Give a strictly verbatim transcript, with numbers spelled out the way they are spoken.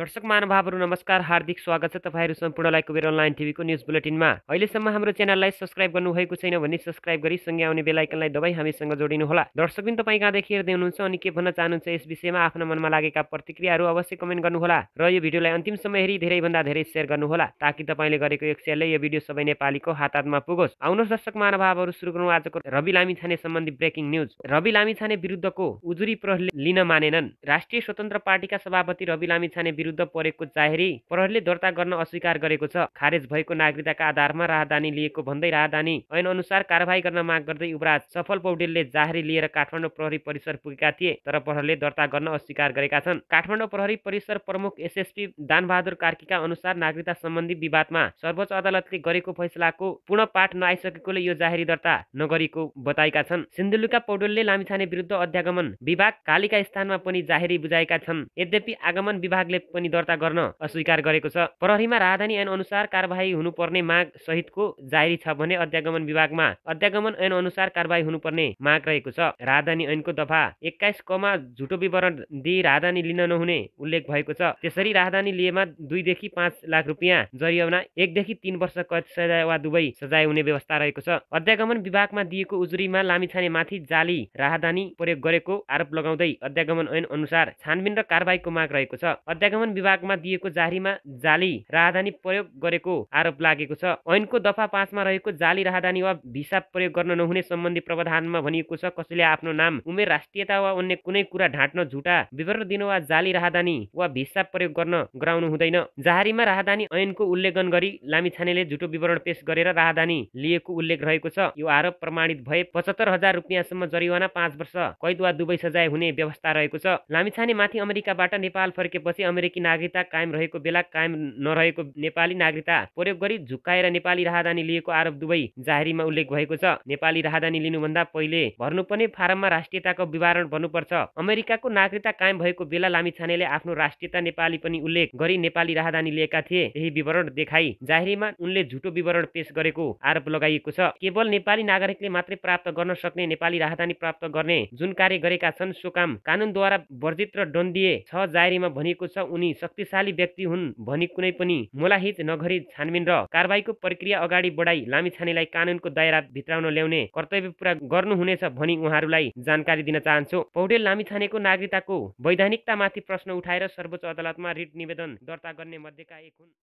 दर्शक महानुभावहरू नमस्कार, हार्दिक स्वागत छ तपाईँहरू सम्पूर्णलाई कुबेर अनलाइन टिभीको न्युज बुलेटिनमा। अहिलेसम्म हाम्रो च्यानललाई सब्स्क्राइब गर्नुभएको छैन भने सब्स्क्राइब गरी सँगै आउने बेल आइकनलाई दबाई हामीसँग जोडिनुहोला। दर्शकबिन तपाईँ कहाँदेखि हेर्दै हुनुहुन्छ अनि के भन्न चाहनुहुन्छ यस विषयमा आफ्नो मनमा लागेका प्रतिक्रियाहरू अवश्य कमेन्ट गर्नुहोला र यो भिडियोलाई अन्तिमसम्म हेरी धेरैभन्दा धेरै सेयर गर्नुहोला ताकि तपाईँले गरेको एक सेयरले यो भिडियो सबै नेपालीको हात हातमा पुगोस्। आउनुहोस् दर्शक महानुभावहरू, सुरु गरौँ आजको रवि लामिछाने सम्बन्धी ब्रेकिङ न्युज। रवि लामिछाने विरुद्धको उजुरी प्रहरीले लिन मानेनन्। राष्ट्रिय स्वतन्त्र पार्टीका सभापति रवि लामिछाने विरुद्ध परेको जाहेरी प्रहरीले दर्ता गर्न अस्वीकार गरेको छ। खारेज भएको नागरिकताका आधारमा राहदानी लिएको भन्दै राहदानी ऐन अनुसार कारबाही गर्न माग गर्दै युवराज सफल पौडेलले जाहेरी लिएर काठमाडौँ प्रहरी परिसर पुगेका थिए, तर प्रहरीले दर्ता गर्न अस्वीकार गरेका छन्। काठमाडौँ प्रहरी परिसर प्रमुख एसएसपी दानबहादुर कार्कीका अनुसार नागरिकता सम्बन्धी विवादमा सर्वोच्च अदालतले गरेको फैसलाको पूर्ण पाठ नआइसकेकोले यो जाहेरी दर्ता नगरेको बताएका छन्। सिन्धुलीका पौडेलले लामिछाने विरुद्ध अध्यागमन विभाग कालीका स्थानमा पनि जाहेरी बुझाएका छन्। यद्यपि आगमन विभागले पनि दर्ता गर्न अस्वीकार गरेको छ। प्रहरीमा राहदानी ऐन अनुसार कारबाही हुनुपर्ने माग सहितको जाहेरी छ भने अध्यागमन विभागमा अध्यागमन ऐन अनुसार कारबाही हुनुपर्ने माग रहेको छ। राहदानी ऐनको दफा एक्काइस कमा झुटो विवरण दिई राहदानी लिन नहुने उल्लेख भएको छ। त्यसरी राहदानी लिएमा दुईदेखि पाँच लाख रुपियाँ जरिवाना, एकदेखि तीन वर्ष कैद सजाय वा दुवै सजाय हुने व्यवस्था रहेको छ। अध्यागमन विभागमा दिएको उजुरीमा लामिछाने माथि जाली राहदानी प्रयोग गरेको आरोप लगाउँदै अध्यागमन ऐन अनुसार छानबिन र कारबाहीको माग रहेको छ। अध्यागमन विभागमा दिएको जारीमा जाली राहदानी प्रयोग गरेको आरोप लागेको छ। ऐनको दफा पाँचमा रहेको जाली राहदानी वा भिसा प्रयोग गर्न नहुने सम्बन्धी प्रावधानमा भनिएको छ। कसैले आफ्नो नाम, उमेर, राष्ट्रियता वा अन्य कुनै कुरा ढाँट्न, झुटा विवरण दिन वा जाली राहदानी वा भिसा प्रयोग गर्न गराउनु हुँदैन। जाहेरीमा राहदानी ऐनको उल्लेखन गरी लामिछानेले झुटो विवरण पेश गरेर राहदानी लिएको उल्लेख रहेको छ। यो आरोप प्रमाणित भए पचहत्तर हजार रुपियाँसम्म जरिवाना, पाँच वर्ष कैद वा दुवै सजाय हुने व्यवस्था रहेको छ। लामिछाने माथि अमेरिकाबाट नेपाल फर्केपछि अमेरिकी नागरिकता कायम रहेको बेला कायम नरहेको नेपाली नागरिकता प्रयोग गरी झुक्काएर नेपाली राहदानी लिएको आरोप दुवै जाहेरीमा उल्लेख भएको छ। नेपाली राहदानी लिनुभन्दा पहिले भर्नुपर्ने फारममा राष्ट्रियताको विवरण भर्नुपर्छ। अमेरिकाको नागरिकता कायम भएको बेला लामिछानेले आफ्नो राष्ट्रियता नेपाली पनि उल्लेख गरी नेपाली राहदानी लिएका थिए। यही विवरण देखाई जाहेरीमा उनले झुटो विवरण पेश गरेको आरोप लगाइएको छ। केवल नेपाली नागरिकले मात्रै प्राप्त गर्न सक्ने नेपाली राहदानी प्राप्त गर्ने जुन कार्य गरेका छन् सो काम कानुनद्वारा वर्जित र दण्डनीय छ। जाहेरीमा भनिएको छ उनी शक्तिशाली व्यक्ति हुन् भनी कुनै पनि मोलाहित नगरी छानबिन र कारबाहीको प्रक्रिया अगाडि बढाई लामिछानेलाई कानुनको दायरा भित्राउन ल्याउने कर्तव्य पूरा गर्नुहुनेछ भनी उहाँहरूलाई जानकारी दिन चाहन्छु। पौडेल लामिछानेको नागरिकताको वैधानिकतामाथि प्रश्न उठाएर सर्वोच्च अदालतमा रिट निवेदन दर्ता गर्ने मध्येका एक हुन्।